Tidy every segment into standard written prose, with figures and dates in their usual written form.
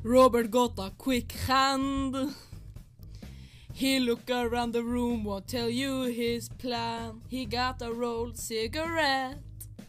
Robert got a quick hand. He looked around the room, won't tell you his plan. He got a rolled cigarette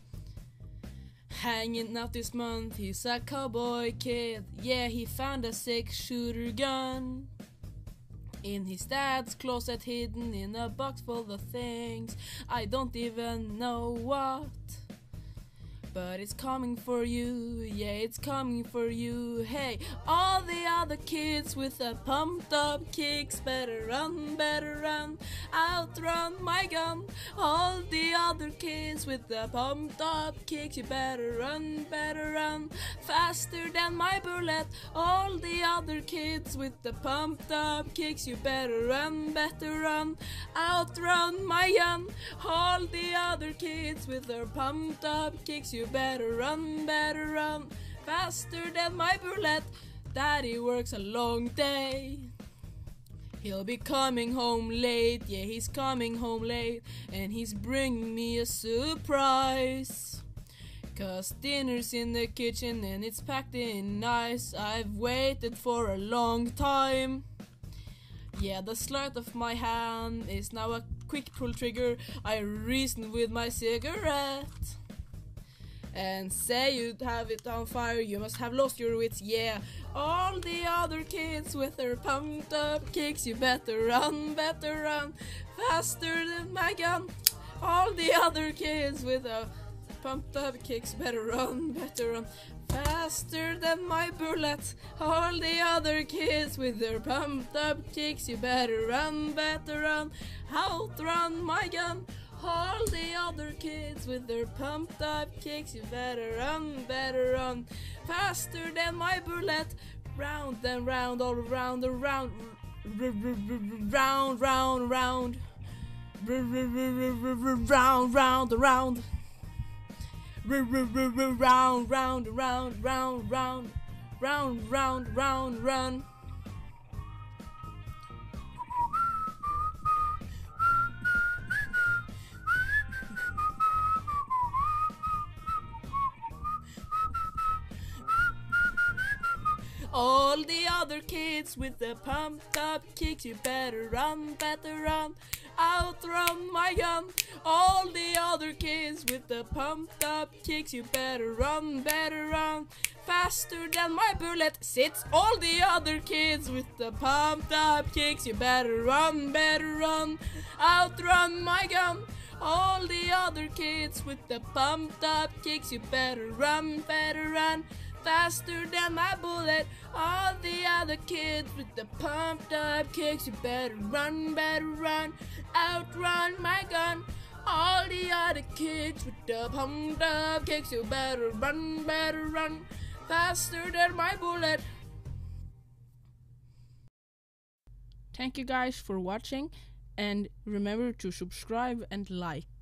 hanging out this month. He's a cowboy kid. Yeah, he found a 6-shooter gun in his dad's closet, hidden in a box full of things I don't even know what. But it's coming for you, yeah, it's coming for you. Hey, all the other kids with the pumped up kicks, better run, outrun my gun. All the other kids with the pumped up kicks, you better run, faster than my bullet. All the other kids with the pumped up kicks, you better run, outrun my gun. All the other kids with their pumped up kicks, you better run, faster than my bullet. Daddy works a long day. He'll be coming home late, yeah, he's coming home late. And he's bringing me a surprise, 'cause dinner's in the kitchen and it's packed in nice. I've waited for a long time. Yeah, the sleight of my hand is now a quick pull trigger. I reason with my cigarette and say you'd have it on fire, you must have lost your wits, yeah. All the other kids with their pumped up kicks, you better run, faster than my gun. All the other kids with their pumped up kicks, better run, faster than my bullet. All the other kids with their pumped up kicks, you better run, outrun my gun. All the other kids with their pumped up kicks, you better run, faster than my bullet. Round and round, all around, round, round, round, round, round, round, round, round, round. All the other kids with the pumped up kicks, you better run, outrun my gun. All the other kids with the pumped up kicks, you better run, faster than my bullet. Sits all the other kids with the pumped up kicks, you better run, outrun my gun. All the other kids with the pumped up kicks, you better run, faster than my bullet. All the other kids with the pumped up kicks, you better run, outrun my gun. All the other kids with the pumped up kicks, you better run, faster than my bullet. Thank you guys for watching, and remember to subscribe and like.